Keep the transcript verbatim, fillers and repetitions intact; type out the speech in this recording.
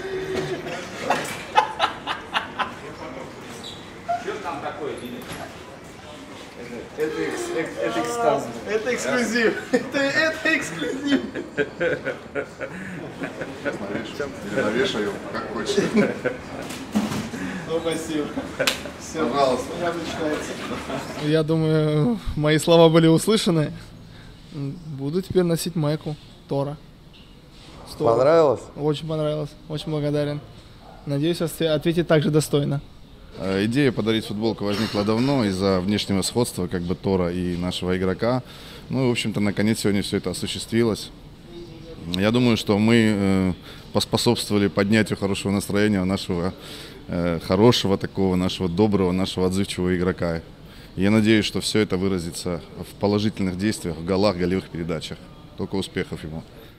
там такое, Денис? Это, экс, экс, это экстаз. Это эксклюзив. Это, это эксклюзив. Или навешаю, как хочешь. Ну, спасибо. Все, пожалуйста. я начинается. Я думаю, мои слова были услышаны. Буду теперь носить майку Тора. Сто. Понравилось? Очень понравилось. Очень благодарен. Надеюсь, ответить так же достойно. Идея подарить футболку возникла давно из-за внешнего сходства как бы Тора и нашего игрока. Ну и, в общем-то, наконец сегодня все это осуществилось. Я думаю, что мы э, поспособствовали поднятию хорошего настроения нашего э, хорошего такого, нашего доброго, нашего отзывчивого игрока. И я надеюсь, что все это выразится в положительных действиях, в голах, голевых передачах. Только успехов ему.